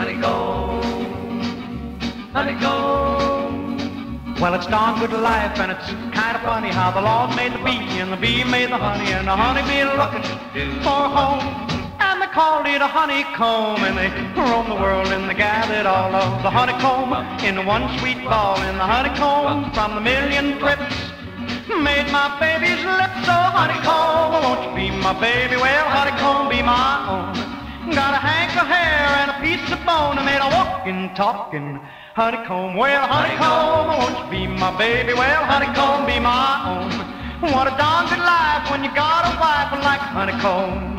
honeycomb, honeycomb. Well, it's darn good life, and it's kind of funny how the Lord made the bee, and the bee made the honey, and the honey bee looking for a home. And they called it a honeycomb, and they roamed the world, and they gathered all of the honeycomb in one sweet ball. And the honeycomb from the million drips made my baby's lips so honeycomb. Won't you be my baby? Well, honeycomb, be my own. Got a hank of hair and a piece of bone. I made a walking, talking honeycomb. Well, honeycomb, won't you be my baby? Well, honeycomb, be my own. What a darn good life when you got a wife like honeycomb.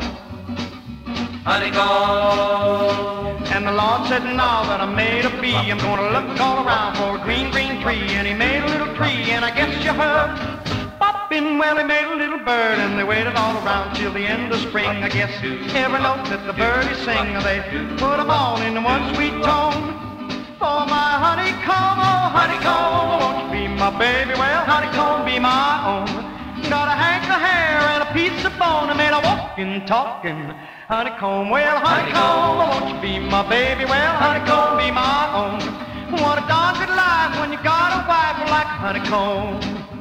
Honeycomb. And the Lord said, now that I made a bee, I'm gonna look all around for a green, green tree. And he made a little tree, and I guess you heard popping. Well, he made a little bird, and they waited all around till the end of spring. I guess every note that the birdies sing, they put them all in one sweet tone. For my honeycomb, oh honeycomb, won't you be my baby? Well, honeycomb, be my own. Got a hank of hair and a piece of bone. I made a walking, talking honeycomb. Well, honeycomb, won't you be my baby? Well, honeycomb, be my own. What a darn good life when you got a wife like honeycomb.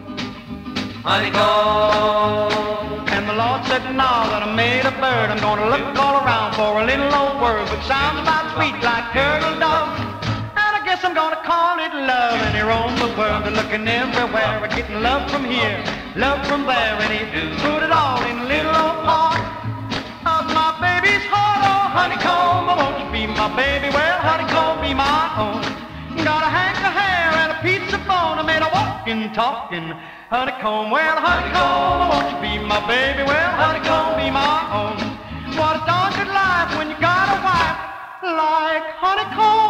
Honeycomb. And the Lord said, now that I made a bird, I'm gonna look all around for a little old word which sounds about sweet like turtle dove. And I guess I'm gonna call it love. And he roamed the world, looking everywhere, getting love from here, love from there, and he put it all in a little old part of my baby's heart. Oh, honeycomb, won't you be my baby? Well, honeycomb, be my own. Got a hank of hair and a piece of bone. I made a walking, talking honeycomb. Well, honeycomb, won't you be my baby? Well, honeycomb, be my own. What a darn good life when you got a wife like honeycomb.